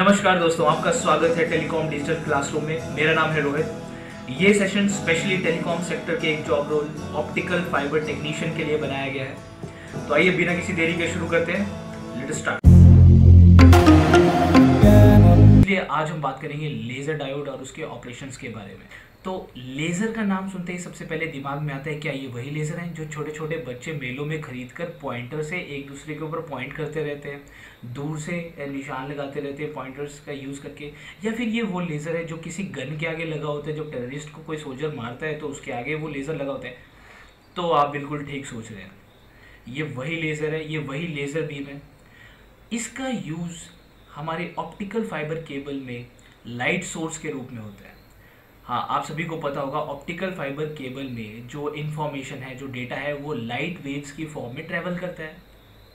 नमस्कार दोस्तों, आपका स्वागत है टेलीकॉम डिजिटल क्लासरूम में। मेरा नाम है रोहित। ये सेशन स्पेशली टेलीकॉम सेक्टर के एक job role optical fibre technician के लिए बनाया गया है। तो आइए बिना किसी देरी के शुरू करते हैं। Let's start. इसलिए आज हम बात करेंगे लेजर डायोड और उसके ऑपरेशंस के बारे में। तो लेज़र का नाम सुनते ही सबसे पहले दिमाग में आता है क्या ये वही लेज़र हैं जो छोटे छोटे बच्चे मेलों में खरीदकर पॉइंटर से एक दूसरे के ऊपर पॉइंट करते रहते हैं, दूर से निशान लगाते रहते हैं पॉइंटर्स का यूज़ करके, या फिर ये वो लेज़र है जो किसी गन के आगे लगा होता है, जब टेररिस्ट को कोई सोल्जर मारता है तो उसके आगे वो लेज़र लगा होता है। तो आप बिल्कुल ठीक सोच रहे हैं, ये वही लेज़र है, ये वही लेज़र बीम है। इसका यूज़ हमारे ऑप्टिकल फाइबर केबल में लाइट सोर्स के रूप में होता है। हाँ, आप सभी को पता होगा ऑप्टिकल फाइबर केबल में जो इन्फॉर्मेशन है, जो डेटा है, वो लाइट वेव्स की फॉर्म में ट्रेवल करता है।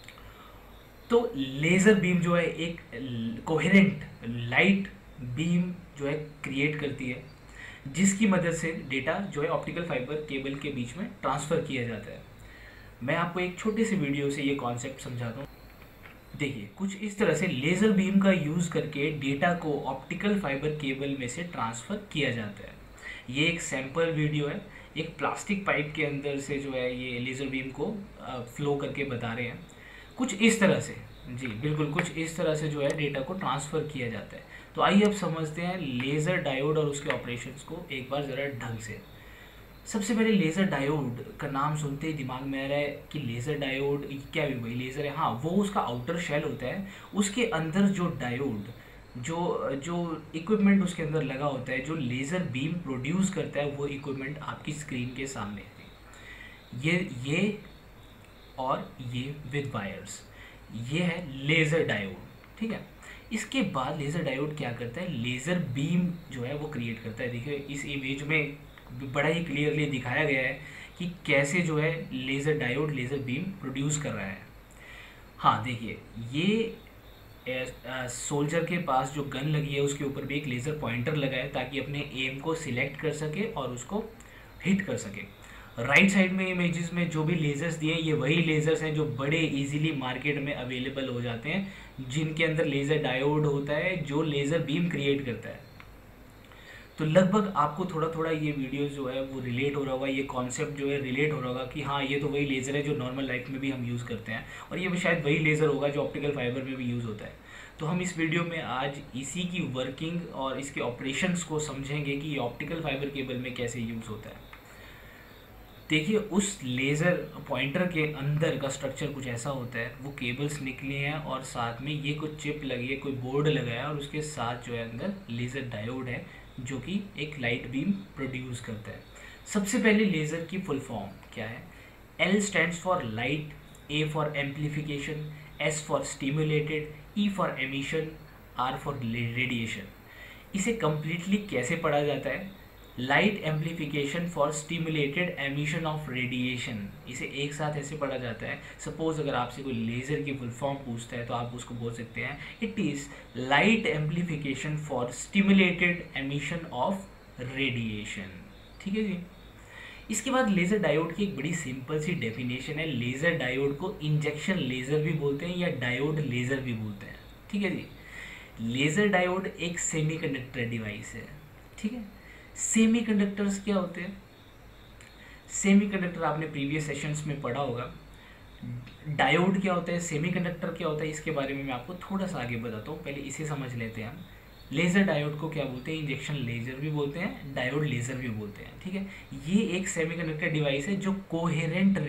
तो लेज़र बीम जो है एक कोहेरेंट लाइट बीम जो है क्रिएट करती है, जिसकी मदद से डेटा जो है ऑप्टिकल फाइबर केबल के बीच में ट्रांसफ़र किया जाता है। मैं आपको एक छोटे से वीडियो से ये कॉन्सेप्ट समझाता हूँ। देखिए, कुछ इस तरह से लेज़र बीम का यूज़ करके डेटा को ऑप्टिकल फाइबर केबल में से ट्रांसफ़र किया जाता है। ये एक सैम्पल वीडियो है, एक प्लास्टिक पाइप के अंदर से जो है ये लेज़र बीम को फ्लो करके बता रहे हैं। कुछ इस तरह से, जी बिल्कुल कुछ इस तरह से जो है डेटा को ट्रांसफ़र किया जाता है। तो आइए अब समझते हैं लेज़र डायोड और उसके ऑपरेशंस को एक बार ज़रा ढंग से। सबसे पहले लेज़र डायोड का नाम सुनते ही दिमाग में आ रहा है कि लेज़र डायोड क्या भी वही लेज़र है। हाँ, वो उसका आउटर शेल होता है, उसके अंदर जो डायोड जो जो इक्विपमेंट उसके अंदर लगा होता है, जो लेज़र बीम प्रोड्यूस करता है, वो इक्विपमेंट आपकी स्क्रीन के सामने है। ये और ये विद वायर्स, ये है लेज़र डायोड, ठीक है। इसके बाद लेज़र डायोड क्या करता है, लेज़र बीम जो है वो क्रिएट करता है। देखिए इस इमेज में बड़ा ही क्लियरली दिखाया गया है कि कैसे जो है laser diode laser beam produce कर रहा है। हाँ देखिए, ये सोल्जर के पास जो गन लगी है उसके ऊपर भी एक लेज़र पॉइंटर लगा है ताकि अपने एम को सिलेक्ट कर सके और उसको हिट कर सके। राइट साइड में इमेजेस में जो भी लेज़र्स दिए हैं, ये वही लेज़र्स हैं जो बड़े इजीली मार्केट में अवेलेबल हो जाते हैं, जिनके अंदर लेज़र डायोड होता है जो लेज़र बीम क्रिएट करता है। तो लगभग आपको थोड़ा थोड़ा ये वीडियो जो है वो रिलेट हो रहा होगा, ये कॉन्सेप्ट जो है रिलेट हो रहा होगा कि हाँ ये तो वही लेज़र है जो नॉर्मल लाइफ में भी हम यूज़ करते हैं, और ये भी शायद वही लेज़र होगा जो ऑप्टिकल फाइबर में भी यूज़ होता है। तो हम इस वीडियो में आज इसी की वर्किंग और इसके ऑपरेशंस को समझेंगे कि ये ऑप्टिकल फाइबर केबल में कैसे यूज़ होता है। देखिए, उस लेज़र पॉइंटर के अंदर का स्ट्रक्चर कुछ ऐसा होता है, वो केबल्स निकली हैं और साथ में ये कुछ चिप लगी है, कोई बोर्ड लगाया है, और उसके साथ जो है अंदर लेज़र डायोड है जो कि एक लाइट बीम प्रोड्यूस करता है। सबसे पहले लेज़र की फुल फॉर्म क्या है। L stands for light, A for amplification, S for stimulated, E for emission, R for radiation. इसे कम्प्लीटली कैसे पढ़ा जाता है, light amplification for stimulated emission of radiation, इसे एक साथ ऐसे पढ़ा जाता है। सपोज अगर आपसे कोई लेज़र की फुल फॉर्म पूछता है तो आप उसको बोल सकते हैं it is light amplification for stimulated emission of radiation, ठीक है जी। इसके बाद लेज़र डायोड की एक बड़ी सिंपल सी डेफिनेशन है। लेज़र डायोड को इंजेक्शन लेज़र भी बोलते हैं या डायोड लेज़र भी बोलते हैं, ठीक है जी। लेज़र डायोड एक सेमीकंडक्टर डिवाइस है, ठीक है। सेमीकंडक्टर्स क्या होते हैं, सेमीकंडक्टर आपने प्रीवियस सेशंस में पढ़ा होगा। डायोड क्या होता है, सेमीकंडक्टर क्या होता है, इसके बारे में मैं आपको थोड़ा सा आगे बताता हूँ। पहले इसे समझ लेते हैं हम। लेज़र डायोड को क्या बोलते हैं, इंजेक्शन लेज़र भी बोलते हैं, डायोड लेज़र भी बोलते हैं, ठीक है। ये एक सेमीकंडक्टर डिवाइस है जो कोहेरेंट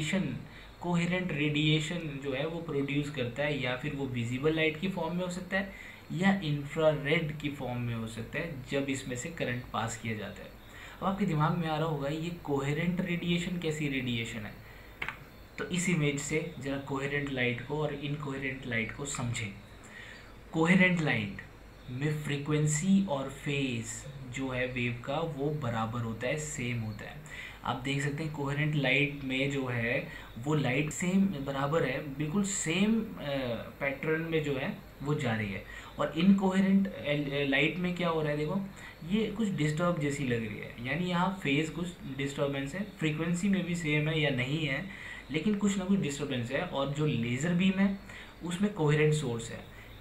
रेडिएशन जो है वो प्रोड्यूस करता है, या फिर वो विजिबल लाइट की फॉर्म में हो सकता है या इंफ्रारेड की फॉर्म में हो सकता है जब इसमें से करंट पास किया जाता है। अब आपके दिमाग में आ रहा होगा ये कोहेरेंट रेडिएशन कैसी रेडिएशन है। तो इस इमेज से जरा कोहेरेंट लाइट को और इनकोहेरेंट लाइट को समझें। कोहेरेंट लाइट में फ्रीक्वेंसी और फेज जो है वेव का वो बराबर होता है, सेम होता है। आप देख सकते हैं कोहेरेंट लाइट में जो है वो लाइट सेम बराबर है, बिल्कुल सेम पैटर्न में जो है वो जा रही है। और इनकोहेरेंट लाइट में क्या हो रहा है, देखो ये कुछ डिस्टर्ब जैसी लग रही है, यानी यहाँ फेज कुछ डिस्टर्बेंस है, फ्रीक्वेंसी में भी सेम है या नहीं है, लेकिन कुछ ना कुछ डिस्टर्बेंस है। और जो लेज़र बीम है उसमें कोहेरेंट सोर्स है।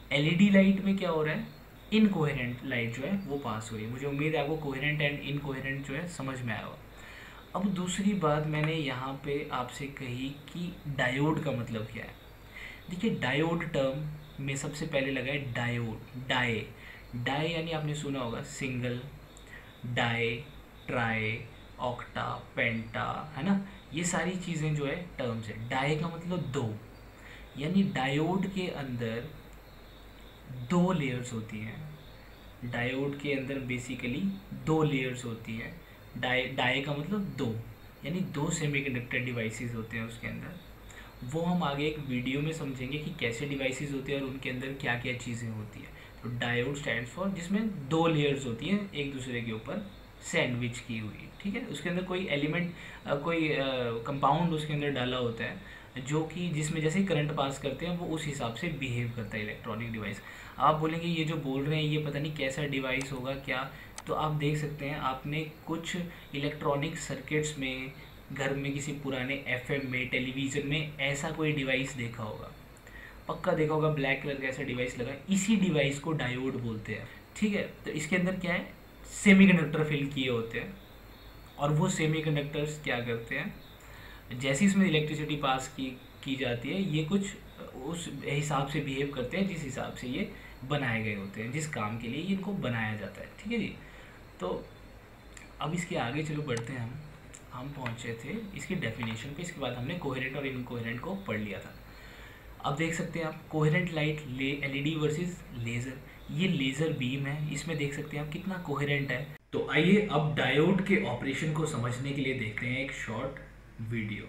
एलईडी लाइट में क्या हो रहा है, इनकोहेरेंट लाइट जो है वो पास हो रही है। मुझे उम्मीद है आपको कोहेरेंट एंड इनकोहेरेंट जो है समझ में आया होगा। अब दूसरी बात मैंने यहाँ पे आपसे कही कि डायोड का मतलब क्या है। देखिए डायोड टर्म में सबसे पहले लगा है डायोड, डाई। डाई यानी आपने सुना होगा single, di, tri, octa, penta, है ना। ये सारी चीज़ें जो है टर्म्स है। डाई का मतलब दो, यानी डायोड के अंदर दो लेयर्स होती हैं। डायोड के अंदर बेसिकली दो लेयर्स होती हैं। डाई का मतलब दो, यानी दो सेमीकंडक्टर डिवाइसेस होते हैं उसके अंदर। वो हम आगे एक वीडियो में समझेंगे कि कैसे डिवाइसेस होते हैं और उनके अंदर क्या क्या चीज़ें होती हैं। तो डायोड स्टैंड्स फॉर जिसमें दो लेयर्स होती हैं एक दूसरे के ऊपर सैंडविच की हुई, ठीक है। उसके अंदर कोई एलिमेंट, कोई कंपाउंड उसके अंदर डाला होता है जो कि जिसमें जैसे करंट पास करते हैं वो उस हिसाब से बिहेव करता है इलेक्ट्रॉनिक डिवाइस। आप बोलेंगे ये जो बोल रहे हैं ये पता नहीं कैसा डिवाइस होगा क्या, तो आप देख सकते हैं आपने कुछ इलेक्ट्रॉनिक सर्किट्स में, घर में किसी पुराने एफएम में, टेलीविज़न में ऐसा कोई डिवाइस देखा होगा, पक्का देखा होगा, ब्लैक कलर का ऐसा डिवाइस लगा, इसी डिवाइस को डायोड बोलते हैं, ठीक है। तो इसके अंदर क्या है, सेमीकंडक्टर फिल किए होते हैं और वो सेमीकंडक्टर्स क्या करते हैं, जैसे इसमें इलेक्ट्रिसिटी पास की जाती है ये कुछ उस हिसाब से बिहेव करते हैं जिस हिसाब से ये बनाए गए होते हैं, जिस काम के लिए ये इनको बनाया जाता है, ठीक है जी। तो अब इसके आगे चलो बढ़ते हैं हम पहुँचे थे इसकी डेफिनेशन पे। इसके बाद हमने कोहेरेंट और इनकोहेरेंट को पढ़ लिया था। अब देख सकते हैं आप coherent light LED versus laser, ये लेज़र बीम है, इसमें देख सकते हैं आप कितना कोहेरेंट है। तो आइए अब डायोड के ऑपरेशन को समझने के लिए देखते हैं एक शॉर्ट वीडियो।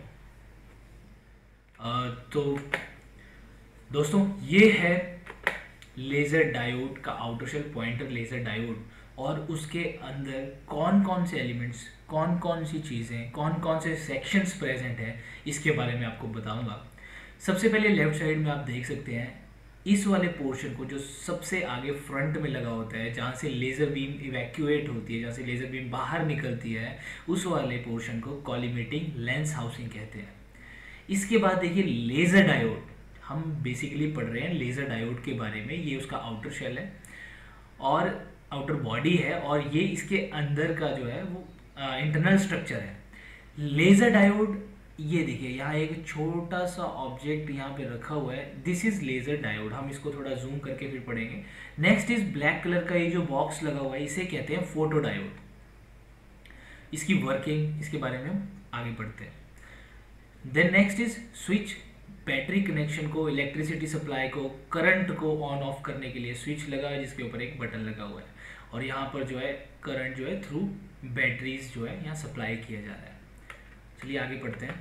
तो दोस्तों ये है लेज़र डायोड का outer shell, pointer laser diode, और उसके अंदर कौन कौन से एलिमेंट्स, कौन कौन सी चीज़ें, कौन कौन से सेक्शंस प्रेजेंट हैं इसके बारे में आपको बताऊंगा। सबसे पहले लेफ्ट साइड में आप देख सकते हैं इस वाले पोर्शन को जो सबसे आगे फ्रंट में लगा होता है, जहाँ से लेज़र बीम इवैक्यूएट होती है, जहाँ से लेज़र बीम बाहर निकलती है, उस वाले पोर्शन को कॉलीमेटिंग लेंस हाउसिंग कहते हैं। इसके बाद देखिए लेज़र डायोड, हम बेसिकली पढ़ रहे हैं लेज़र डायोड के बारे में। ये उसका आउटर शेल है और आउटर बॉडी है, और ये इसके अंदर का जो है वो इंटरनल स्ट्रक्चर है। लेज़र डायोड, ये देखिए यहाँ एक छोटा सा ऑब्जेक्ट यहाँ पे रखा हुआ है, दिस इज लेज़र डायोड। हम इसको थोड़ा जूम करके फिर पढ़ेंगे। नेक्स्ट इज ब्लैक कलर का ये जो बॉक्स लगा हुआ है इसे कहते हैं फोटो डायोड। इसकी वर्किंग, इसके बारे में हम आगे पढ़ते हैं। Then next is switch, battery connection को, इलेक्ट्रिसिटी सप्लाई को, करंट को ऑन ऑफ करने के लिए स्विच लगा है जिसके ऊपर एक बटन लगा हुआ है, और यहाँ पर जो है करंट जो है थ्रू बैटरीज जो है यहाँ सप्लाई किया जा रहा है। चलिए आगे पढ़ते हैं।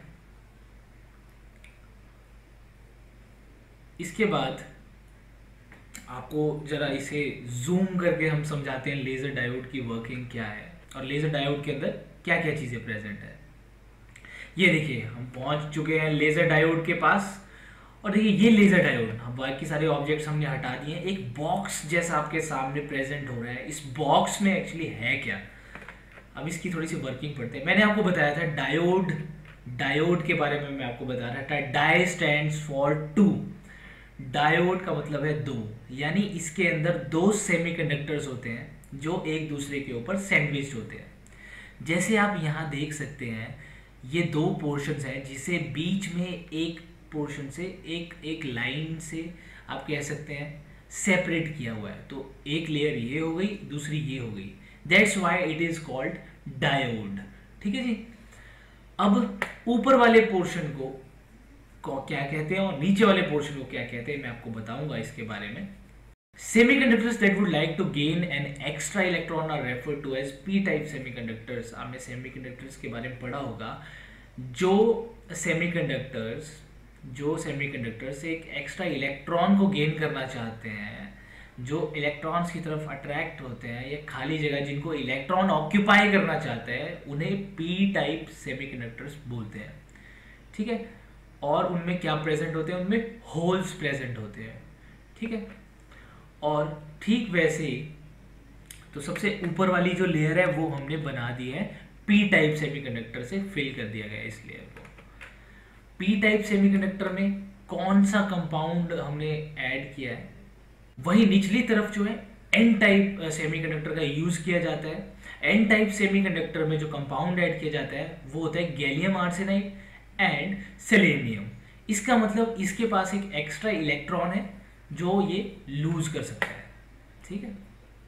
इसके बाद आपको जरा इसे जूम करके हम समझाते हैं लेज़र डायोड की वर्किंग क्या है और लेज़र डायोड के अंदर क्या क्या चीज़ें प्रेजेंट है। ये देखिए हम पहुंच चुके हैं लेज़र डायोड के पास, और देखिए ये लेज़र डायोड, हम बाकी सारे ऑब्जेक्ट्स हमने हटा दिए, एक बॉक्स जैसा आपके सामने प्रेजेंट हो रहा है। इस बॉक्स में एक्चुअली है क्या, अब इसकी थोड़ी सी वर्किंग पढ़ते हैं। मैंने आपको बताया था डायोड, डायोड के बारे में मैं आपको बता रहा था, di stands for two. Diode का मतलब है दो, यानी इसके अंदर दो सेमीकंडक्टर्स होते हैं जो एक दूसरे के ऊपर सैंडविच होते हैं। जैसे आप यहाँ देख सकते हैं ये दो पोर्शंस हैं जिसे बीच में एक पोर्शन से एक लाइन से आप कह सकते हैं सेपरेट किया हुआ है। तो एक लेयर ये हो गई, दूसरी ये हो गई, that's why it is called diode, ठीक है जी। अब ऊपर वाले पोर्शन को क्या कहते हैं और नीचे वाले पोर्शन को क्या कहते हैं मैं आपको बताऊंगा इसके बारे में। Semiconductors that would like to gain an extra electron are referred to as P type semiconductors. आपने सेमीकंडक्टर्स के बारे में पढ़ा होगा, जो सेमीकंडक्टर्स एक एक्स्ट्रा इलेक्ट्रॉन को गेन करना चाहते हैं, जो इलेक्ट्रॉन्स की तरफ अट्रैक्ट होते हैं, या खाली जगह जिनको इलेक्ट्रॉन ऑक्यूपाई करना चाहते हैं, उन्हें पी टाइप सेमीकंडक्टर्स बोलते हैं, ठीक है। और उनमें क्या प्रेजेंट होते हैं, उनमें होल्स प्रेजेंट होते हैं, ठीक है। और ठीक वैसे ही तो सबसे ऊपर वाली जो लेयर है वो हमने बना दी है पी टाइप सेमीकंडक्टर से फिल कर दिया गया इस लेयर को। पी टाइप सेमीकंडक्टर में कौन सा कंपाउंड हमने ऐड किया है, वही निचली तरफ जो है एन टाइप सेमीकंडक्टर का यूज किया जाता है। एन टाइप सेमीकंडक्टर में जो कंपाउंड ऐड किया जाता है वो होता है गैलियम आर्सेनाइड एंड सेलेनियम। इसका मतलब इसके पास एक एक्स्ट्रा इलेक्ट्रॉन है जो ये लूज कर सकता है। ठीक है,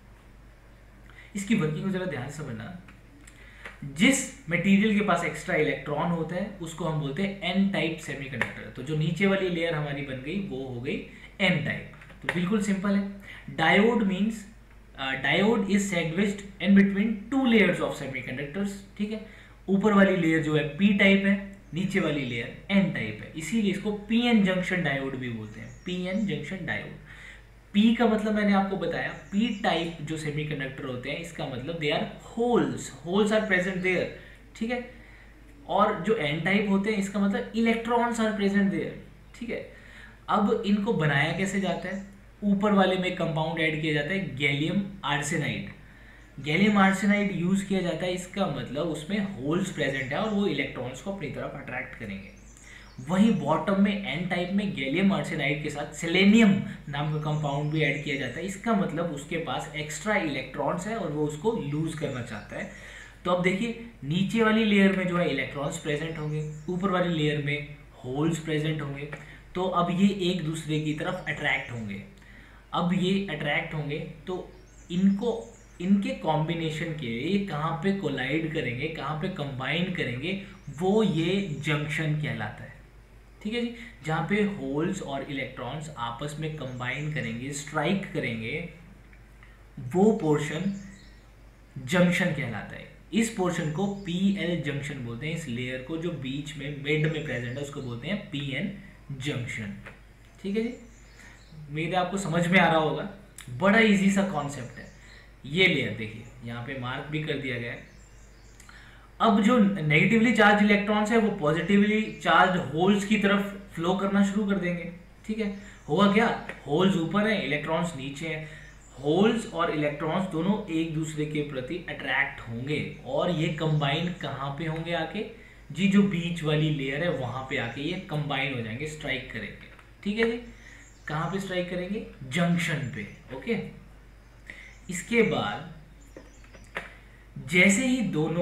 इसकी वर्किंग को जरा ध्यान से समझना। जिस मटेरियल के पास एक्स्ट्रा इलेक्ट्रॉन होता है उसको हम बोलते हैं एन टाइप सेमीकंडक्टर। तो जो नीचे वाली लेयर हमारी बन गई वो हो गई एन टाइप। तो बिल्कुल सिंपल है। Diode means diode is sandwiched in between two layers of semiconductors. ठीक है, ऊपर वाली लेयर जो है पी टाइप है, नीचे वाली लेयर एन टाइप है, इसीलिए इसको पीएन जंक्शन डायोड भी बोलते हैं। PN junction diode. पी का मतलब मैंने आपको बताया, पी टाइप जो सेमीकंडक्टर होते हैं इसका मतलब they are holes, holes are present there. ठीक है, और जो एन टाइप होते हैं इसका मतलब इलेक्ट्रॉन्स आर प्रेजेंट देयर। ठीक है, अब इनको बनाया कैसे जाता है? ऊपर वाले में कंपाउंड ऐड किया जाता है gallium arsenide. Gallium arsenide use किया जाता है, इसका मतलब उसमें होल्स प्रेजेंट है और वो इलेक्ट्रॉन्स को अपनी तरफ अट्रैक्ट करेंगे। वहीं बॉटम में एन टाइप में गैलियम आर्सेनाइड के साथ सेलेनियम नाम का कंपाउंड भी ऐड किया जाता है। इसका मतलब उसके पास एक्स्ट्रा इलेक्ट्रॉन्स है और वो उसको लूज करना चाहता है। तो अब देखिए, नीचे वाली लेयर में जो है इलेक्ट्रॉन्स प्रेजेंट होंगे, ऊपर वाली लेयर में होल्स प्रेजेंट होंगे। तो अब ये एक दूसरे की तरफ अट्रैक्ट होंगे। अब ये अट्रैक्ट होंगे तो इनको, इनके कॉम्बिनेशन के ये कहाँ पे कोलाइड करेंगे, कहाँ पे कंबाइन करेंगे, वो ये जंक्शन कहलाता है। ठीक है जी, जहाँ पे होल्स और इलेक्ट्रॉन्स आपस में कंबाइन करेंगे, स्ट्राइक करेंगे, वो पोर्शन जंक्शन कहलाता है। इस पोर्शन को पीएल जंक्शन बोलते हैं। इस लेयर को जो बीच में मिड में प्रेजेंट है उसको बोलते हैं पीएन जंक्शन। ठीक है जी, मेरे आपको समझ में आ रहा होगा, बड़ा इजी सा कॉन्सेप्ट है। ये लेयर देखिए, यहाँ पे मार्क भी कर दिया गया है। अब जो नेगेटिवली चार्ज इलेक्ट्रॉन्स है वो पॉजिटिवली चार्ज होल्स की तरफ फ्लो करना शुरू कर देंगे। ठीक है, होगा क्या? होल्स ऊपर है, इलेक्ट्रॉन्स नीचे हैं। होल्स और इलेक्ट्रॉन्स दोनों एक दूसरे के प्रति अट्रैक्ट होंगे और ये कंबाइन कहाँ पे होंगे आके? जी, जो बीच वाली लेयर है वहां पे आके ये कंबाइन हो जाएंगे, स्ट्राइक करेंगे। ठीक है जी, कहाँ पे स्ट्राइक करेंगे? जंक्शन पे। ओके, इसके बाद जैसे ही दोनों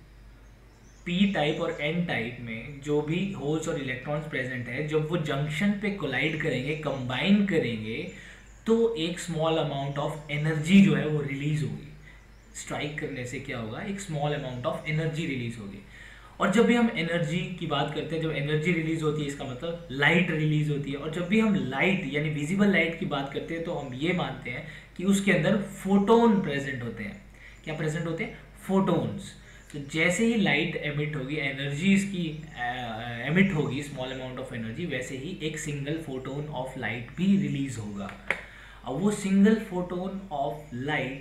पी टाइप और एन टाइप में जो भी होल्स और इलेक्ट्रॉन्स प्रेजेंट है, जब वो जंक्शन पे कोलाइड करेंगे, कंबाइन करेंगे, तो एक स्मॉल अमाउंट ऑफ एनर्जी जो है वो रिलीज होगी। स्ट्राइक करने से क्या होगा? एक small amount of energy release होगी। और जब भी हम एनर्जी की बात करते हैं, जब एनर्जी रिलीज होती है इसका मतलब लाइट रिलीज होती है। और जब भी हम लाइट यानी विजिबल लाइट की बात करते हैं तो हम ये मानते हैं कि उसके अंदर फोटोन प्रेजेंट होते हैं। क्या प्रेजेंट होते हैं? फोटोन्स। तो जैसे ही लाइट एमिट होगी, एनर्जी इसकी एमिट होगी, स्मॉल अमाउंट ऑफ एनर्जी, वैसे ही एक सिंगल फोटोन ऑफ लाइट भी रिलीज होगा। अब वो सिंगल फोटोन ऑफ लाइट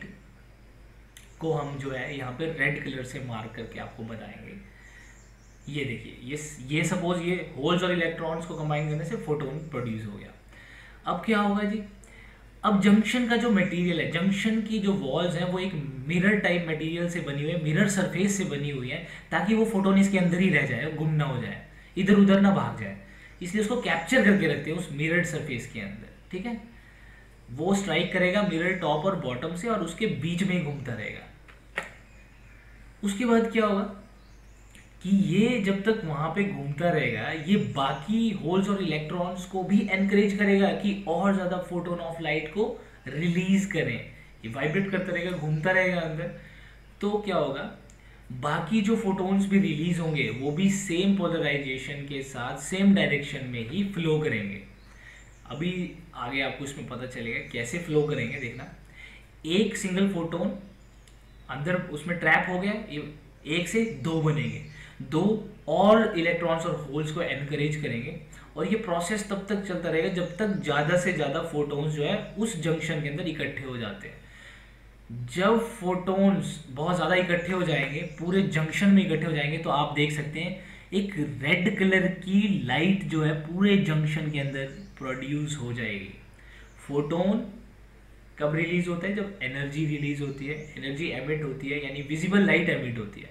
को हम जो है यहाँ पे रेड कलर से मार्क करके आपको बताएंगे। ये देखिए, ये सपोज ये होल्स और इलेक्ट्रॉन्स को कंबाइन करने से फोटोन प्रोड्यूस हो गया। अब क्या होगा जी? अब जंक्शन का जो मटेरियल है, जंक्शन की जो वॉल्स हैं वो एक मिरर टाइप मटेरियल से बनी हुई है, मिरर सरफेस से बनी हुई है, ताकि वो फोटोन इसके अंदर ही रह जाए, गुम ना हो जाए, इधर उधर ना भाग जाए। इसलिए उसको कैप्चर करके रखते हैं उस मिरर सरफेस के अंदर। ठीक है, वो स्ट्राइक करेगा मिरर टॉप और बॉटम से और उसके बीच में ही घूमता रहेगा। उसके बाद क्या होगा कि ये जब तक वहां पे घूमता रहेगा, ये बाकी होल्स और इलेक्ट्रॉन्स को भी एनकरेज करेगा कि और ज्यादा फोटोन ऑफ लाइट को रिलीज करें। ये वाइब्रेट करता रहेगा, घूमता रहेगा अंदर। तो क्या होगा? बाकी जो फोटोन्स भी रिलीज होंगे वो भी सेम पोलराइजेशन के साथ सेम डायरेक्शन में ही फ्लो करेंगे। अभी आगे आपको इसमें पता चलेगा कैसे फ्लो करेंगे, देखना। एक सिंगल फोटोन अंदर उसमें ट्रैप हो गया, एक से दो बनेंगे, दो और इलेक्ट्रॉन्स और होल्स को एनकरेज करेंगे। और ये प्रोसेस तब तक चलता रहेगा जब तक ज़्यादा से ज़्यादा फोटोन्स जो है उस जंक्शन के अंदर इकट्ठे हो जाते हैं। जब फोटोन्स बहुत ज़्यादा इकट्ठे हो जाएंगे, पूरे जंक्शन में इकट्ठे हो जाएंगे, तो आप देख सकते हैं एक रेड कलर की लाइट जो है पूरे जंक्शन के अंदर प्रोड्यूस हो जाएगी। फोटोन कब रिलीज होता है? जब एनर्जी रिलीज होती है, एनर्जी एमिट होती है, यानी विजिबल लाइट एमिट होती है।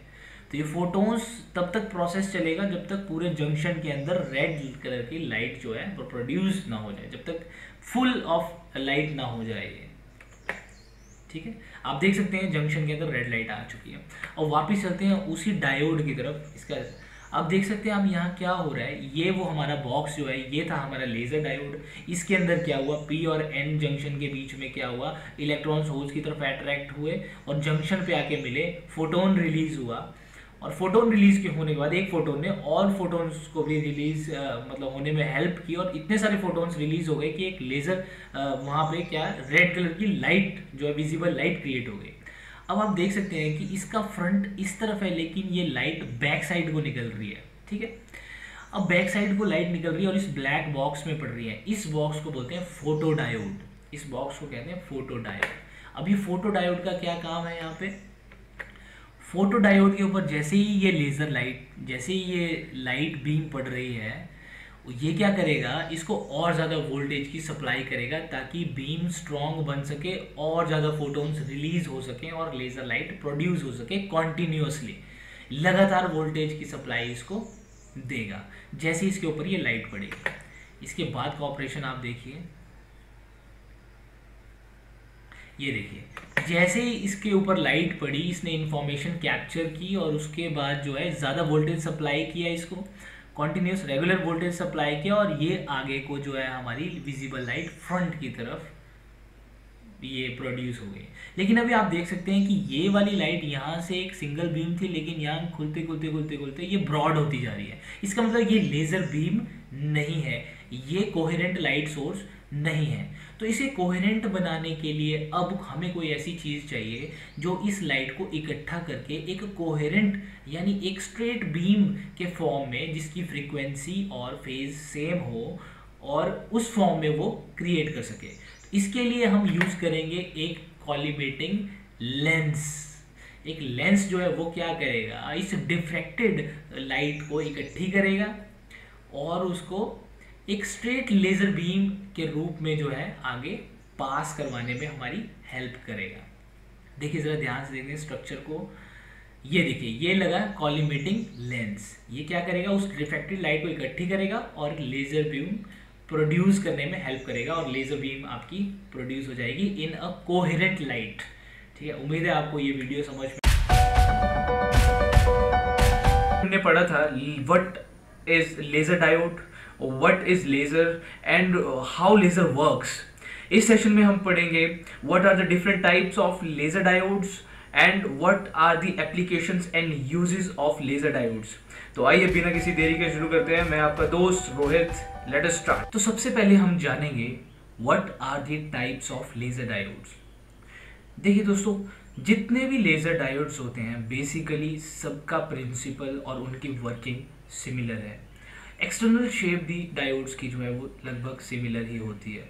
तो ये फोटोन्स तब तक प्रोसेस चलेगा जब तक पूरे जंक्शन के अंदर रेड कलर की लाइट जो है वो प्रोड्यूस ना हो जाए, जब तक फुल ऑफ लाइट ना हो जाए ये, ठीक है। आप देख सकते हैं जंक्शन के अंदर रेड लाइट आ चुकी है। और वापस चलते हैं उसी डायोड की तरफ। इसका आप देख सकते हैं, अब यहाँ क्या हो रहा है, ये वो हमारा बॉक्स जो है ये था हमारा लेजर डायोड। इसके अंदर क्या हुआ, पी और एन जंक्शन के बीच में क्या हुआ, इलेक्ट्रॉन्स होल्स की तरफ अट्रैक्ट हुए और जंक्शन पे आके मिले, फोटोन रिलीज हुआ। और फोटोन रिलीज के होने के बाद एक फोटोन ने और फोटोन्स को भी रिलीज मतलब होने में हेल्प की, और इतने सारे फोटोन्स रिलीज हो गए कि एक लेजर वहाँ पे क्या रेड कलर की लाइट जो है विजिबल लाइट क्रिएट हो गई। अब आप देख सकते हैं कि इसका फ्रंट इस तरफ है लेकिन ये लाइट बैक साइड को निकल रही है, ठीक है। अब बैक साइड को लाइट निकल रही है और इस ब्लैक बॉक्स में पड़ रही है। इस बॉक्स को बोलते हैं फोटो डायोड, इस बॉक्स को कहते हैं फोटो डायोड। अब ये फोटो डायोड का क्या काम है, यहाँ पे फोटो डायोड के ऊपर जैसे ही ये लेजर लाइट, जैसे ही ये लाइट बीम पड़ रही है, ये क्या करेगा, इसको और ज़्यादा वोल्टेज की सप्लाई करेगा ताकि बीम स्ट्रॉन्ग बन सके और ज़्यादा फोटोन्स रिलीज हो सके और लेज़र लाइट प्रोड्यूस हो सके कॉन्टिन्यूसली। लगातार वोल्टेज की सप्लाई इसको देगा जैसे इसके ऊपर ये लाइट पड़ेगी। इसके बाद का ऑपरेशन आप देखिए, ये देखिए जैसे ही इसके ऊपर लाइट पड़ी इसने इंफॉर्मेशन कैप्चर की और उसके बाद जो है ज़्यादा वोल्टेज सप्लाई किया, इसको कॉन्टिन्यूस रेगुलर वोल्टेज सप्लाई किया और ये आगे को जो है हमारी विजिबल लाइट फ्रंट की तरफ ये प्रोड्यूस हो गई। लेकिन अभी आप देख सकते हैं कि ये वाली लाइट यहाँ से एक सिंगल बीम थी लेकिन यहाँ खुलते खुलते खुलते खुलते ये ब्रॉड होती जा रही है। इसका मतलब ये लेज़र बीम नहीं है, ये कोहेरेंट लाइट सोर्स नहीं है। तो इसे कोहेरेंट बनाने के लिए अब हमें कोई ऐसी चीज़ चाहिए जो इस लाइट को इकट्ठा करके एक कोहेरेंट यानी एक स्ट्रेट बीम के फॉर्म में, जिसकी फ्रीक्वेंसी और फेज सेम हो और उस फॉर्म में वो क्रिएट कर सके। इसके लिए हम यूज़ करेंगे एक कॉलीमेटिंग लेंस। एक लेंस जो है वो क्या करेगा, इस डिफ्रैक्टेड लाइट को इकट्ठी करेगा और उसको एक स्ट्रेट लेज़र बीम के रूप में जो है आगे पास करवाने में हमारी हेल्प करेगा। देखिए ज़रा ध्यान से देखिए स्ट्रक्चर को, ये देखिए ये लगा कॉलीमेटिंग लेंस। ये क्या करेगा, उस रिफ्रैक्टेड लाइट को इकट्ठी करेगा और लेज़र बीम प्रोड्यूस करने में हेल्प करेगा और लेज़र बीम आपकी प्रोड्यूस हो जाएगी इन अ कोहेरेंट लाइट। ठीक है, उम्मीद है आपको ये वीडियो समझ में। हमने पढ़ा था what is laser diode, what is laser and how laser works। इस सेशन में हम पढ़ेंगे what are the different types of laser diodes and what are the applications and uses of laser diodes। तो आइए बिना किसी देरी के शुरू करते हैं। मैं आपका दोस्त रोहित, let us start। तो सबसे पहले हम जानेंगे what are the types of laser diodes। देखिए दोस्तों, जितने भी लेज़र डायोड्स होते हैं बेसिकली सबका प्रिंसिपल और उनकी वर्किंग सिमिलर है। एक्सटर्नल शेप भी डायोड्स की जो है वो लगभग सिमिलर ही होती है,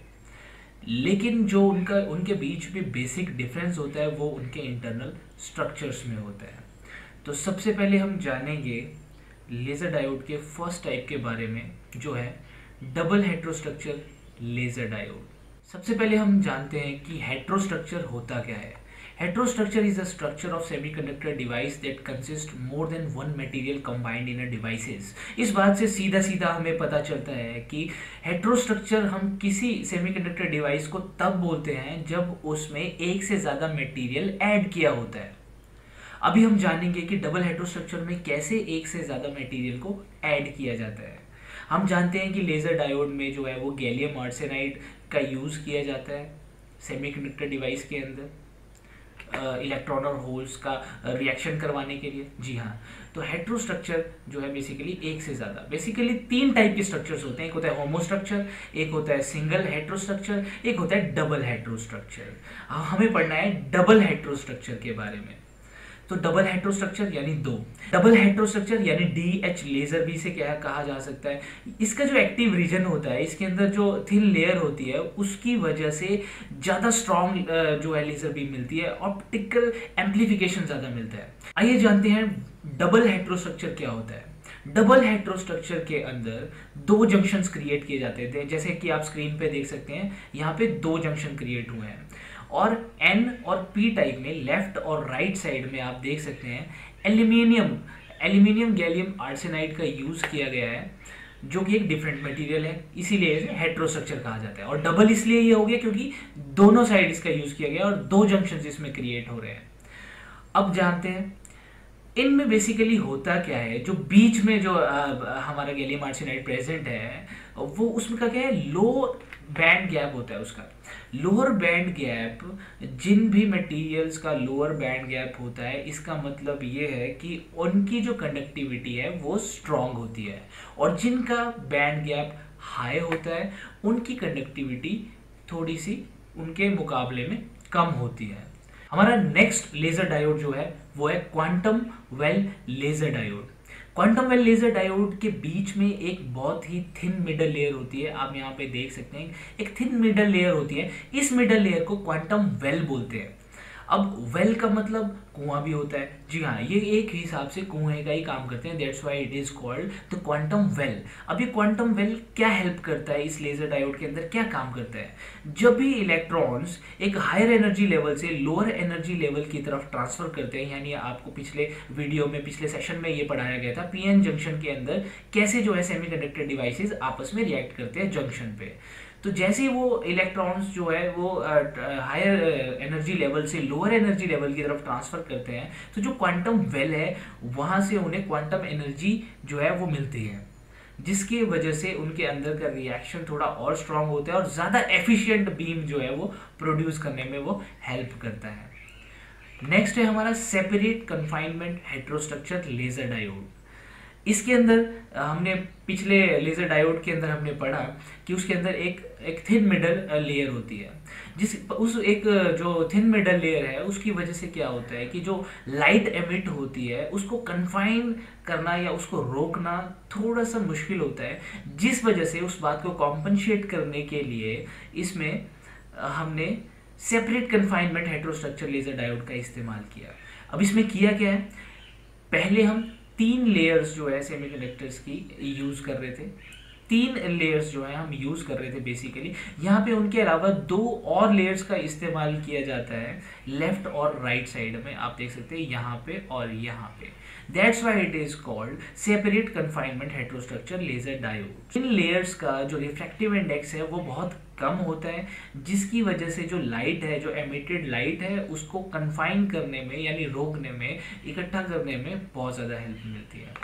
लेकिन जो उनके बीच में बेसिक डिफरेंस होता है वो उनके इंटरनल स्ट्रक्चर्स में होता है। तो सबसे पहले हम जानेंगे लेज़र डायोड के फर्स्ट टाइप के बारे में, जो है डबल हेट्रोस्ट्रक्चर लेज़र डायोड। सबसे पहले हम जानते हैं कि हेट्रोस्ट्रक्चर होता क्या है। Heterostructure is a structure of semiconductor device that consists more than one material combined in a devices। इस बात से सीधा सीधा हमें पता चलता है कि हेट्रोस्ट्रक्चर हम किसी सेमीकंडक्टर डिवाइस को तब बोलते हैं जब उसमें एक से ज़्यादा मटेरियल ऐड किया होता है। अभी हम जानेंगे कि डबल हेट्रोस्ट्रक्चर में कैसे एक से ज़्यादा मटेरियल को ऐड किया जाता है। हम जानते हैं कि लेज़र डायोड में जो है वो गैलियम आर्सेनाइड का यूज़ किया जाता है सेमीकंडक्टर डिवाइस के अंदर इलेक्ट्रॉन और होल्स का रिएक्शन करवाने के लिए। जी हाँ, तो हेट्रोस्ट्रक्चर जो है बेसिकली एक से ज़्यादा, बेसिकली तीन टाइप के स्ट्रक्चर्स होते हैं। एक होता है होमोस्ट्रक्चर, एक होता है सिंगल हेट्रोस्ट्रक्चर, एक होता है डबल हेट्रोस्ट्रक्चर। हमें पढ़ना है डबल हेट्रोस्ट्रक्चर के बारे में। तो डबल हेट्रोस्ट्रक्चर यानी दो, डबल हेट्रोस्ट्रक्चर यानी DH लेज़र भी से क्या कहा जा सकता है। इसका जो एक्टिव रीजन होता है, इसके अंदर जो थिन लेयर होती है उसकी वजह से ज़्यादा स्ट्रॉन्ग जो है लेज़र बीम मिलती है, ऑप्टिकल एम्प्लीफिकेशन ज़्यादा मिलता है। आइए जानते हैं डबल हेट्रोस्ट्रक्चर क्या होता है। डबल हेट्रोस्ट्रक्चर के अंदर दो जंक्शंस क्रिएट किए जाते थे, जैसे कि आप स्क्रीन पे देख सकते हैं यहाँ पे दो जंक्शन क्रिएट हुए हैं। और N और P टाइप में लेफ्ट और राइट साइड में आप देख सकते हैं एल्यूमिनियम एल्यूमिनियम गैलियम आर्सेनाइड का यूज़ किया गया है, जो कि एक डिफरेंट मटेरियल है, इसीलिए इसे हेट्रोस्ट्रक्चर कहा जाता है। और डबल इसलिए ये हो गया क्योंकि दोनों साइड इसका यूज़ किया गया और दो जंक्शन इसमें क्रिएट हो रहे हैं। अब जानते हैं इनमें बेसिकली होता क्या है। जो बीच में जो हमारा गैलियम आर्सेनाइड प्रेजेंट है, वो उसमें का क्या है, लो बैंड गैप होता है उसका। लोअर बैंड गैप, जिन भी मटेरियल्स का लोअर बैंड गैप होता है, इसका मतलब ये है कि उनकी जो कंडक्टिविटी है वो स्ट्रांग होती है, और जिनका बैंड गैप हाई होता है उनकी कंडक्टिविटी थोड़ी सी उनके मुकाबले में कम होती है। हमारा नेक्स्ट लेजर डायोड जो है वो है quantum well laser diode. Quantum well laser diode के बीच में एक बहुत ही थिन मिडल लेयर होती है, आप यहाँ पे देख सकते हैं एक थिन मिडल लेयर होती है। इस मिडल लेयर को क्वांटम वेल बोलते हैं। अब वेल का मतलब कुआं भी होता है, जी हाँ, ये एक हिसाब से कुएं का ही काम करते हैं, that's why it is called the quantum well. अब ये क्वांटम वेल क्या हेल्प करता है, इस लेजर डायोड के अंदर क्या काम करता है। जब भी इलेक्ट्रॉन्स एक हायर एनर्जी लेवल से लोअर एनर्जी लेवल की तरफ ट्रांसफर करते हैं, यानी आपको पिछले वीडियो में पिछले सेशन में ये पढ़ाया गया था पीएन जंक्शन के अंदर कैसे जो है सेमीकंडक्टर डिवाइसेस आपस में रिएक्ट करते हैं जंक्शन पे। तो जैसे ही वो इलेक्ट्रॉन्स जो है वो हायर एनर्जी लेवल से लोअर एनर्जी लेवल की तरफ ट्रांसफर करते हैं, तो जो क्वांटम वेल है वहाँ से उन्हें क्वांटम एनर्जी जो है वो मिलती है, जिसकी वजह से उनके अंदर का रिएक्शन थोड़ा और स्ट्रांग होता है और ज़्यादा एफिशिएंट बीम जो है वो प्रोड्यूस करने में वो हेल्प करता है। नेक्स्ट है हमारा separate confinement heterostructure laser diode. इसके अंदर हमने पिछले लेजर डायोड के अंदर हमने पढ़ा कि उसके अंदर एक थिन मिडल लेयर होती है, उस एक जो थिन मिडल लेयर है उसकी वजह से क्या होता है कि जो लाइट एमिट होती है उसको कन्फाइन करना या उसको रोकना थोड़ा सा मुश्किल होता है, जिस वजह से उस बात को कॉम्पनसेट करने के लिए इसमें हमने separate confinement heterostructure laser diode का इस्तेमाल किया। अब इसमें किया क्या है, पहले हम 3 लेयर्स जो है सेमीकंडक्टर्स की यूज़ कर रहे थे, 3 लेयर्स जो है हम यूज़ कर रहे थे बेसिकली। यहाँ पे उनके अलावा 2 और लेयर्स का इस्तेमाल किया जाता है लेफ्ट और राइट साइड में, आप देख सकते हैं यहाँ पे और यहाँ पे। That's why it is called separate confinement heterostructure laser diode. इन लेयर्स का जो रिफ्रैक्टिव इंडेक्स है वो बहुत कम होता है, जिसकी वजह से जो लाइट है, जो एमिटेड लाइट है, उसको कन्फाइन करने में यानी रोकने में, इकट्ठा करने में बहुत ज़्यादा हेल्प मिलती है।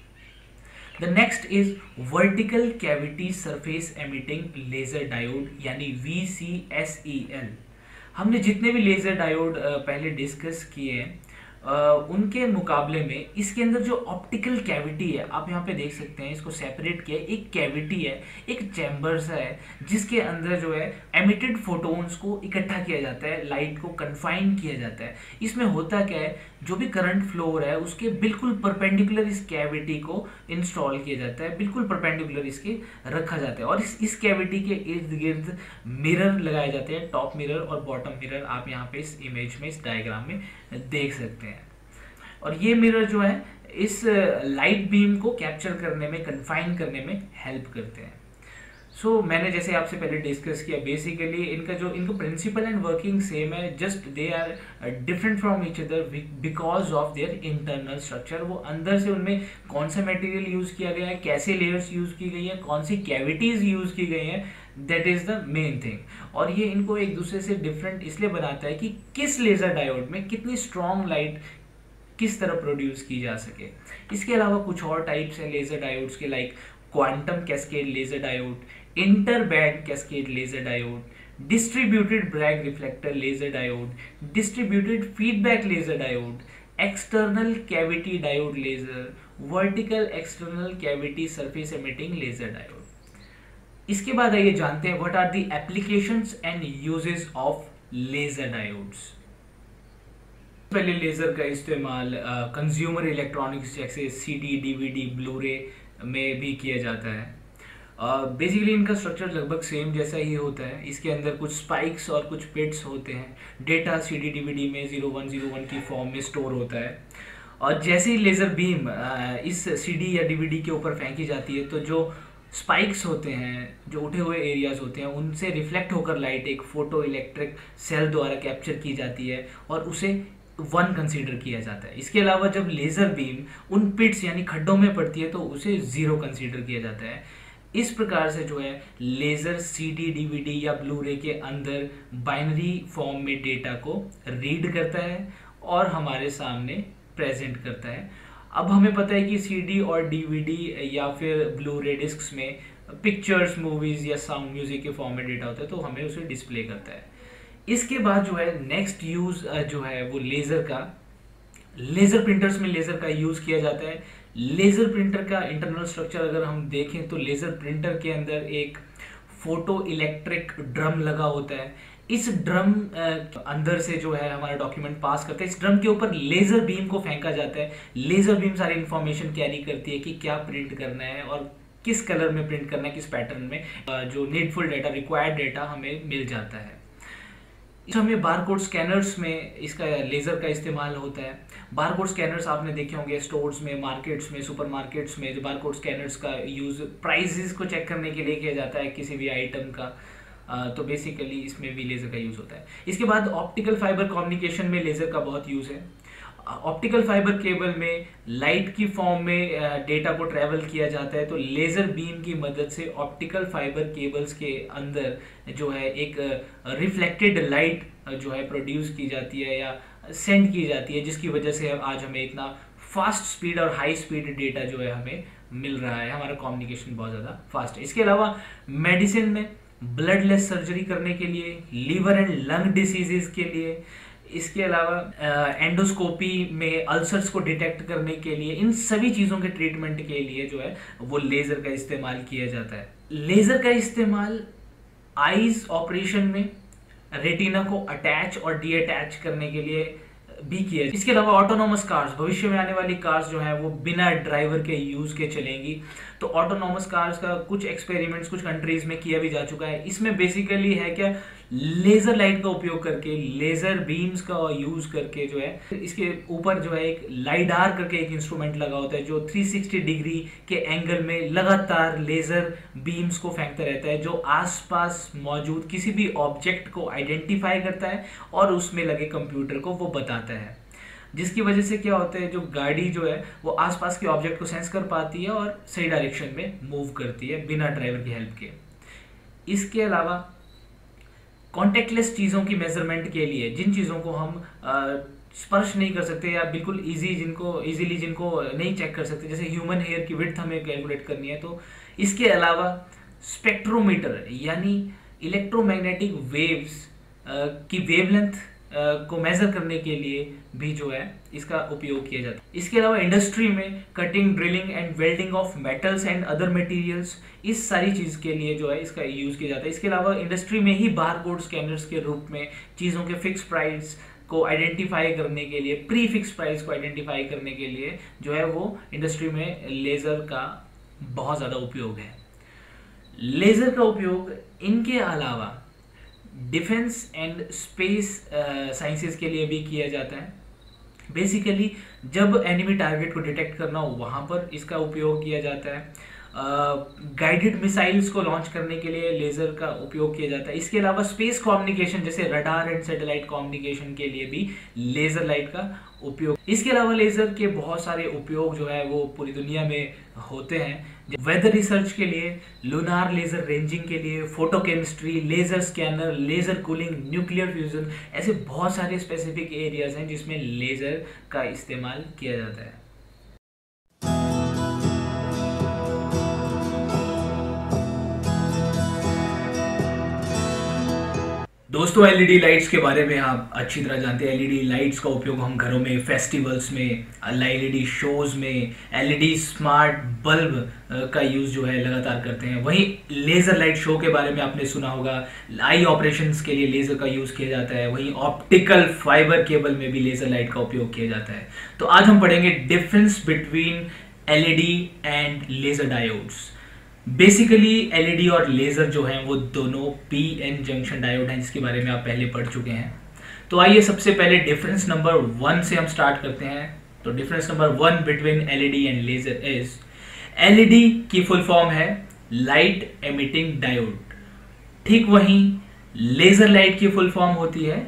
The next is vertical cavity surface emitting laser diode यानी VCSEL। हमने जितने भी लेजर डायोड पहले डिस्कस किए हैं उनके मुकाबले में इसके अंदर जो ऑप्टिकल कैविटी है, आप यहाँ पे देख सकते हैं, इसको सेपरेट किया, एक कैविटी है, एक चैम्बर सा है जिसके अंदर जो है एमिटेड फोटोन्स को इकट्ठा किया जाता है, लाइट को कन्फाइन किया जाता है। इसमें होता क्या है, जो भी करंट फ्लो हो रहा है उसके बिल्कुल परपेंडिकुलर इस कैविटी को इंस्टॉल किया जाता है, बिल्कुल परपेंडिकुलर इसके रखा जाता है, और इस कैविटी के इर्द गिर्द मिरर लगाए जाते हैं, टॉप मिरर और बॉटम मिरर, आप यहाँ पे इस इमेज में, इस डायग्राम में देख सकते हैं। और ये मिरर जो है इस लाइट बीम को कैप्चर करने में, कन्फाइन करने में हेल्प करते हैं। सो मैंने जैसे आपसे पहले डिस्कस किया, बेसिकली इनका प्रिंसिपल एंड वर्किंग सेम है, just they are different from each other because of their internal structure. वो अंदर से उनमें कौन सा मटेरियल यूज़ किया गया है, कैसे लेयर्स यूज़ की गई है, कौन सी कैविटीज़ यूज़ की गई हैं, that is the main thing. और ये इनको एक दूसरे से डिफरेंट इसलिए बनाता है कि किस लेज़र डायोड में कितनी स्ट्रॉन्ग लाइट किस तरह प्रोड्यूस की जा सके। इसके अलावा कुछ और टाइप्स हैं लेज़र डायोड्स के, like quantum cascade laser diode, inter band cascade laser diode, distributed Bragg reflector laser diode, distributed feedback laser diode, external cavity diode laser, vertical external cavity surface emitting laser diode. इसके बाद आइए जानते हैं what are the applications and uses of laser diodes. पहले laser का इस्तेमाल consumer electronics जैसे CD, DVD, blu ray में भी किया जाता है। बेसिकली इनका स्ट्रक्चर लगभग सेम जैसा ही होता है। इसके अंदर कुछ स्पाइक्स और कुछ पिट्स होते हैं। डेटा CD, DVD में 0101 की फॉर्म में स्टोर होता है, और जैसे ही लेज़र बीम इस CD या DVD के ऊपर फेंकी जाती है तो जो स्पाइक्स होते हैं, जो उठे हुए एरियाज होते हैं, उनसे रिफ्लेक्ट होकर लाइट एक फोटो इलेक्ट्रिक सेल द्वारा कैप्चर की जाती है और उसे 1 कंसीडर किया जाता है। इसके अलावा जब लेज़र बीम उन पिट्स यानी खड्डों में पड़ती है तो उसे 0 कंसीडर किया जाता है। इस प्रकार से जो है लेज़र सीडी, डीवीडी या ब्लू रे के अंदर बाइनरी फॉर्म में डेटा को रीड करता है और हमारे सामने प्रेजेंट करता है। अब हमें पता है कि सीडी और डीवीडी या फिर ब्लू रे डिस्क्स में पिक्चर्स, मूवीज़ या साउंड, म्यूज़िक के फॉर्म में डेटा होता है, तो हमें उसे डिस्प्ले करता है। इसके बाद जो है नेक्स्ट यूज़ जो है वो लेज़र का, लेज़र प्रिंटर्स में लेज़र का यूज़ किया जाता है। लेज़र प्रिंटर का इंटरनल स्ट्रक्चर अगर हम देखें तो लेज़र प्रिंटर के अंदर एक फोटो इलेक्ट्रिक ड्रम लगा होता है। इस ड्रम अंदर से जो है हमारा डॉक्यूमेंट पास करता है। इस ड्रम के ऊपर लेज़र बीम को फेंका जाता है। लेज़र बीम सारी इंफॉर्मेशन कैरी करती है कि क्या प्रिंट करना है और किस कलर में प्रिंट करना है, किस पैटर्न में। जो नीडफुल डेटा, रिक्वायर्ड डेटा हमें मिल जाता है। हमें बारकोड स्कैनर्स में इसका लेज़र का इस्तेमाल होता है। बारकोड स्कैनर्स आपने देखे होंगे स्टोर्स में, मार्केट्स में, सुपरमार्केट्स में। जो बारकोड स्कैनर्स का यूज़ प्राइसेस को चेक करने के लिए किया जाता है किसी भी आइटम का, तो बेसिकली इसमें भी लेज़र का यूज़ होता है। इसके बाद ऑप्टिकल फाइबर कम्युनिकेशन में लेज़र का बहुत यूज़ है। ऑप्टिकल फाइबर केबल में लाइट की फॉर्म में डेटा को ट्रैवल किया जाता है, तो लेज़र बीम की मदद से ऑप्टिकल फाइबर केबल्स के अंदर जो है एक रिफ्लेक्टेड लाइट जो है प्रोड्यूस की जाती है या सेंड की जाती है, जिसकी वजह से आज हमें इतना फास्ट स्पीड और हाई स्पीड डेटा जो है हमें मिल रहा है। हमारा कम्युनिकेशन बहुत ज़्यादा फास्ट है। इसके अलावा मेडिसिन में ब्लडलेस सर्जरी करने के लिए, लीवर एंड लंग डिसीजेज के लिए, इसके अलावा एंडोस्कोपी में अल्सर्स को डिटेक्ट करने के लिए, इन सभी चीज़ों के ट्रीटमेंट के लिए जो है वो लेज़र का इस्तेमाल किया जाता है। लेज़र का इस्तेमाल आईज ऑपरेशन में रेटिना को अटैच और डीअटैच करने के लिए भी किया। इसके अलावा ऑटोनोमस कार्स, भविष्य में आने वाली कार्स जो है वो बिना ड्राइवर के यूज़ के चलेंगी, तो ऑटोनोमस कार्स का कुछ एक्सपेरिमेंट्स कुछ कंट्रीज में किया भी जा चुका है। इसमें बेसिकली है क्या, लेज़र लाइट का उपयोग करके, लेज़र बीम्स का यूज़ करके जो है इसके ऊपर जो है एक लाइडार करके एक इंस्ट्रूमेंट लगा होता है जो 360 डिग्री के एंगल में लगातार लेज़र बीम्स को फेंकता रहता है, जो आसपास मौजूद किसी भी ऑब्जेक्ट को आइडेंटिफाई करता है और उसमें लगे कंप्यूटर को वो बताता है, जिसकी वजह से क्या होता है, जो गाड़ी जो है वो आसपास के ऑब्जेक्ट को सेंस कर पाती है और सही डायरेक्शन में मूव करती है बिना ड्राइवर की हेल्प के। इसके अलावा कॉन्टेक्टलेस चीज़ों की मेजरमेंट के लिए, जिन चीज़ों को हम स्पर्श नहीं कर सकते या बिल्कुल इजीली जिनको नहीं चेक कर सकते, जैसे ह्यूमन हेयर की विड्थ हमें कैलकुलेट करनी है, तो इसके अलावा स्पेक्ट्रोमीटर यानी इलेक्ट्रोमैग्नेटिक वेव्स की वेवलेंथ को मेजर करने के लिए भी जो है इसका उपयोग किया जाता है। इसके अलावा इंडस्ट्री में cutting, drilling and welding of metals and other materials, इस सारी चीज़ के लिए जो है इसका यूज़ किया जाता है। इसके अलावा इंडस्ट्री में ही बारकोड स्कैनर्स के रूप में चीज़ों के फिक्स प्राइस को आइडेंटिफाई करने के लिए, प्री फिक्स प्राइस को आइडेंटिफाई करने के लिए जो है वो इंडस्ट्री में लेज़र का बहुत ज़्यादा उपयोग है। लेज़र का उपयोग इनके अलावा डिफेंस एंड स्पेस साइंसेस के लिए भी किया जाता है। बेसिकली जब एनिमी टारगेट को डिटेक्ट करना हो वहाँ पर इसका उपयोग किया जाता है। गाइडेड मिसाइल्स को लॉन्च करने के लिए लेज़र का उपयोग किया जाता है। इसके अलावा स्पेस कम्युनिकेशन जैसे रडार एंड सैटेलाइट कम्युनिकेशन के लिए भी लेज़र लाइट का उपयोग। इसके अलावा लेज़र के बहुत सारे उपयोग जो है वो पूरी दुनिया में होते हैं। वेदर रिसर्च के लिए, लूनार लेज़र रेंजिंग के लिए, photochemistry, laser scanner, laser cooling, nuclear fusion, ऐसे बहुत सारे स्पेसिफिक एरियाज हैं जिसमें लेज़र का इस्तेमाल किया जाता है। दोस्तों एलईडी लाइट्स के बारे में आप अच्छी तरह जानते हैं। एलईडी लाइट्स का उपयोग हम घरों में, फेस्टिवल्स में, एलईडी शोज़ में, एलईडी स्मार्ट बल्ब का यूज़ जो है लगातार करते हैं। वहीं लेज़र लाइट शो के बारे में आपने सुना होगा, आई ऑपरेशंस के लिए लेज़र का यूज़ किया जाता है। वहीं ऑप्टिकल फाइबर केबल में भी लेज़र लाइट का उपयोग किया जाता है। तो आज हम पढ़ेंगे difference between LED and laser diodes. Basically LED और लेज़र जो हैं वो दोनों पीएन जंक्शन डायोड हैं, जिसके बारे में आप पहले पढ़ चुके हैं। तो आइए सबसे पहले डिफरेंस नंबर 1 से हम स्टार्ट करते हैं। तो difference number 1 between LED and laser is, LED की फुल फॉर्म है लाइट एमिटिंग डायोड। ठीक वहीं लेज़र लाइट की फुल फॉर्म होती है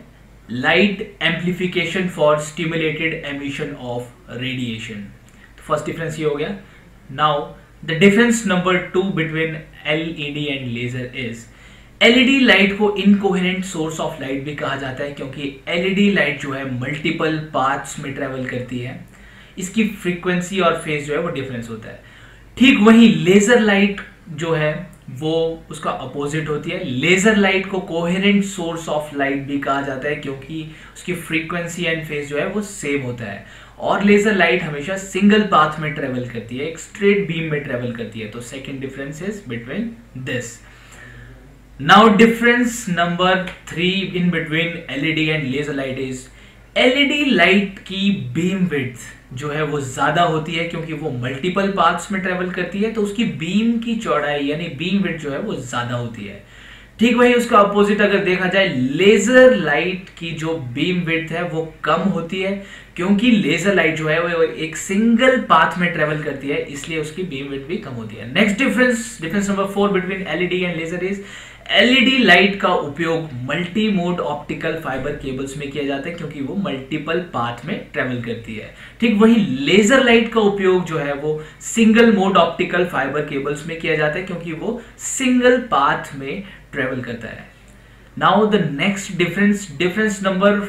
light amplification for stimulated emission of radiation. तो फर्स्ट डिफरेंस ये हो गया. Now the difference number 2 between LED and laser is, LED light को इनकोहेरेंट सोर्स ऑफ लाइट भी कहा जाता है क्योंकि एलईडी लाइट जो है मल्टीपल पाथ्स में ट्रेवल करती है. इसकी फ्रीक्वेंसी और फेज जो है वो डिफरेंस होता है. ठीक वही लेजर लाइट जो है वो उसका अपोजिट होती है. लेजर लाइट को कोहेरेंट सोर्स ऑफ लाइट भी कहा जाता है क्योंकि उसकी फ्रीक्वेंसी एंड फेज जो है वो सेम होता है. और लेजर लाइट हमेशा सिंगल पाथ में ट्रेवल करती है, एक स्ट्रेट बीम में ट्रेवल करती है. तो second difference is between this. Now difference number 3 in between LED and laser light is, LED light की बीम विड्थ जो है वो ज्यादा होती है क्योंकि वो मल्टीपल पाथ्स में ट्रेवल करती है, तो उसकी बीम की चौड़ाई यानी बीम विड्थ जो है वो ज्यादा होती है. ठीक वही उसका अपोजिट अगर देखा जाए, लेजर लाइट की जो बीम विड्थ है वो कम होती है क्योंकि लेजर लाइट जो है वो एक सिंगल पाथ में ट्रेवल करती है, इसलिए उसकी बीम विड्थ भी कम होती है. Next difference number 4 between LED and laser is, LED light का उपयोग multi mode optical fibre cables में किया जाता है क्योंकि वो मल्टीपल पाथ में ट्रेवल करती है. ठीक वही लेजर लाइट का उपयोग जो है वो single mode optical fibre cables में किया जाता है क्योंकि वो सिंगल पाथ में ट्रेवल करता है. Now the next difference number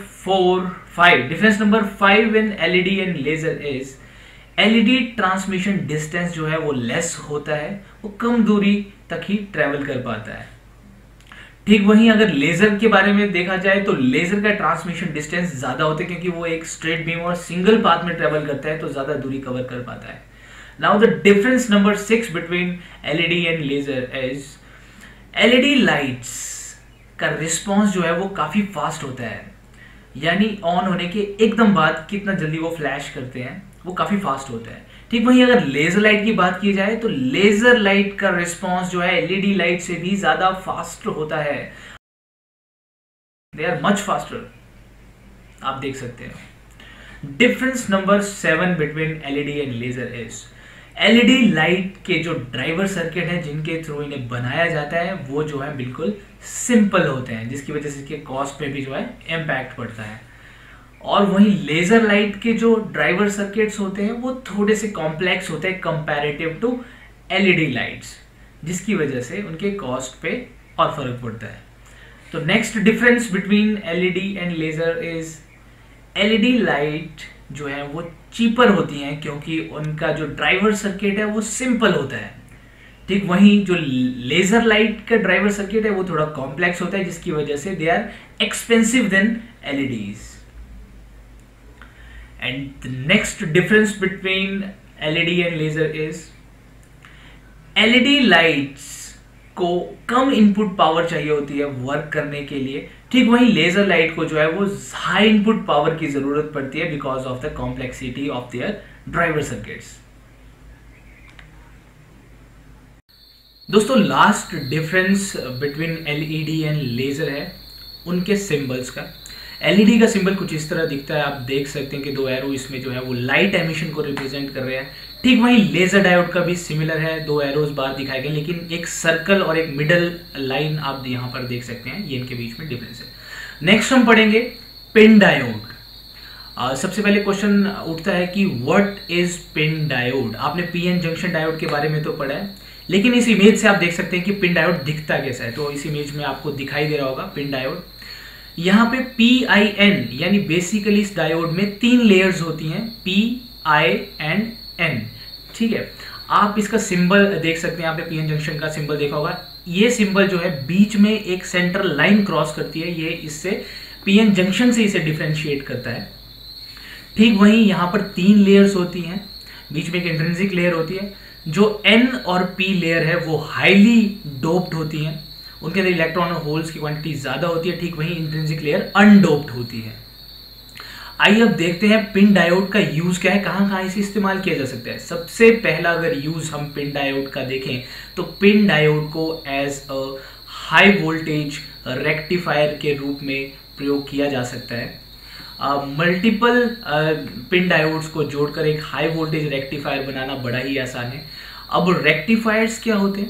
5 in LED and laser is, LED transmission distance जो है वो लेस होता है, वो कम दूरी तक ही ट्रेवल कर पाता है. ठीक वहीं अगर लेजर के बारे में देखा जाए तो लेजर का ट्रांसमिशन डिस्टेंस ज्यादा होता है क्योंकि वो एक स्ट्रेट बीम और सिंगल पाथ में ट्रेवल करता है, तो ज्यादा दूरी कवर कर पाता है. Now the difference number 6 between LED and laser is, LED lights का रिस्पॉन्स जो है वो काफी फास्ट होता है, यानी ऑन होने के एकदम बाद कितना जल्दी वो फ्लैश करते हैं वो काफी फास्ट होता है. ठीक वहीं अगर लेजर लाइट की बात की जाए तो लेजर लाइट का रिस्पॉन्स जो है एलईडी लाइट से भी ज्यादा फास्ट होता है. दे आर मच फास्टर, आप देख सकते हैं. Difference number 7 between LED and laser is, LED light के जो ड्राइवर सर्किट है जिनके थ्रू इन्हें बनाया जाता है वो जो है बिल्कुल सिंपल होते हैं, जिसकी वजह से इसके कॉस्ट पे भी जो है इम्पैक्ट पड़ता है. और वहीं लेजर लाइट के जो ड्राइवर सर्किट्स होते हैं वो थोड़े से कॉम्प्लेक्स होते हैं कंपैरेटिव टू एलईडी लाइट्स, जिसकी वजह से उनके कॉस्ट पे और फर्क पड़ता है. तो next difference between LED and laser is, LED light जो है वो चीपर होती हैं क्योंकि उनका जो ड्राइवर सर्किट है वो सिंपल होता है. ठीक वहीं जो लेजर लाइट का ड्राइवर सर्किट है वो थोड़ा कॉम्प्लेक्स होता है, जिसकी वजह से they are expensive than LEDs. And the next difference between LED and laser is, LED lights को कम इनपुट पावर चाहिए होती है वर्क करने के लिए. ठीक वहीं लेजर लाइट को जो है वो हाई इनपुट पावर की जरूरत पड़ती है because of the complexity of their driver circuits. दोस्तों last difference between LED and laser है उनके सिंबल्स का. एलईडी का सिंबल कुछ इस तरह दिखता है, आप देख सकते हैं कि 2 एरो इसमें जो है वो लाइट एमिशन को रिप्रेजेंट कर रहे हैं. ठीक वहीं लेजर डायोड का भी सिमिलर है, 2 एरोज बाहर दिखाए गए लेकिन एक सर्कल और एक मिडल लाइन आप यहाँ पर देख सकते हैं, ये इनके बीच में डिफरेंस है. नेक्स्ट हम पढ़ेंगे पिन डायोड. सबसे पहले क्वेश्चन उठता है कि व्हाट इज पिन डायोड. आपने पीएन जंक्शन डायोड के बारे में तो पढ़ा है, लेकिन इस इमेज से आप देख सकते हैं कि पिन डायोड दिखता कैसा है. तो इस इमेज में आपको दिखाई दे रहा होगा पिन डायोड. यहाँ पे PIN यानी बेसिकली इस डायोड में 3 लेयर्स होती हैं, P, I एंड N. ठीक है, आप इसका सिंबल देख सकते हैं, यहाँ पे पीएन जंक्शन का सिंबल देखा होगा. ये सिंबल जो है बीच में एक सेंट्रल लाइन क्रॉस करती है, ये इससे पीएन जंक्शन से इसे डिफरेंशिएट करता है. ठीक वहीं यहाँ पर 3 लेयर्स होती हैं, बीच में एक इंट्रिंसिक लेयर होती है. जो N और P लेयर है वो हाईली डोप्ड होती हैं, उनके अंदर इलेक्ट्रॉन और होल्स की क्वांटिटी ज्यादा होती है. ठीक वहीं इंट्रिंसिक लेयर अनडोप्ड होती है. आइए अब देखते हैं पिन डायोड का यूज क्या है, कहां कहां इसे इस्तेमाल किया जा सकता है. सबसे पहला अगर यूज हम पिन डायोड का देखें तो पिन डायोड को as a high voltage rectifier के रूप में प्रयोग किया जा सकता है. मल्टीपल पिन डायोड्स को जोड़कर एक हाई वोल्टेज रेक्टिफायर बनाना बड़ा ही आसान है. अब रेक्टिफायर्स क्या होते हैं?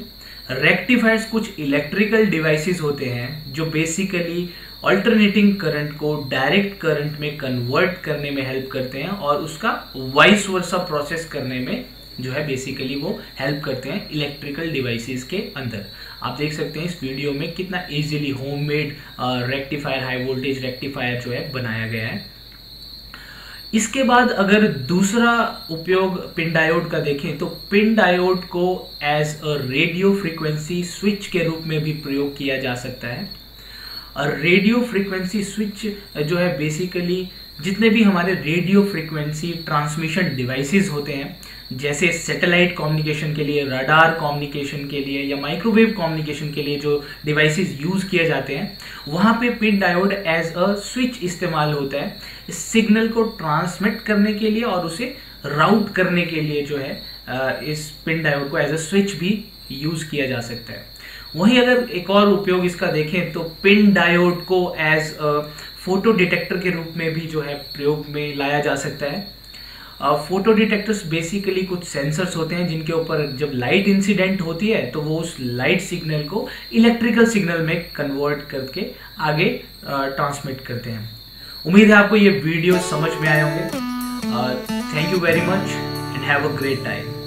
रेक्टिफायर्स कुछ इलेक्ट्रिकल डिवाइसेस होते हैं जो बेसिकली अल्टरनेटिंग करंट को डायरेक्ट करंट में कन्वर्ट करने में हेल्प करते हैं और उसका वाइस वर्सा प्रोसेस करने में जो है बेसिकली वो हेल्प करते हैं इलेक्ट्रिकल डिवाइसेस के अंदर। आप देख सकते हैं इस वीडियो में कितना easily homemade rectifier, high voltage rectifier जो है बनाया गया है। इसके बाद अगर दूसरा उपयोग पिन डायोड का देखें तो पिन डायोड को as a radio frequency switch के रूप में भी प्रयोग किया जा सकता है। और रेडियो फ्रीक्वेंसी स्विच जो है बेसिकली जितने भी हमारे रेडियो फ्रीक्वेंसी ट्रांसमिशन डिवाइसेस होते हैं, जैसे सैटेलाइट कम्युनिकेशन के लिए, रडार कम्युनिकेशन के लिए या माइक्रोवेव कम्युनिकेशन के लिए जो डिवाइसेस यूज किए जाते हैं, वहाँ पे pin diode as a switch इस्तेमाल होता है इस सिग्नल को ट्रांसमिट करने के लिए और उसे राउट करने के लिए जो है इस पिन डायोड को एज अ स्विच भी यूज किया जा सकता है। वहीं अगर एक और उपयोग इसका देखें तो पिन डायोड को एज अ फोटो डिटेक्टर के रूप में भी जो है प्रयोग में लाया जा सकता है। फोटो डिटेक्टर्स बेसिकली कुछ सेंसर्स होते हैं जिनके ऊपर जब लाइट इंसिडेंट होती है तो वो उस लाइट सिग्नल को इलेक्ट्रिकल सिग्नल में कन्वर्ट करके आगे ट्रांसमिट करते हैं। उम्मीद है आपको ये वीडियो समझ में आए होंगे। Thank you very much and have a great time.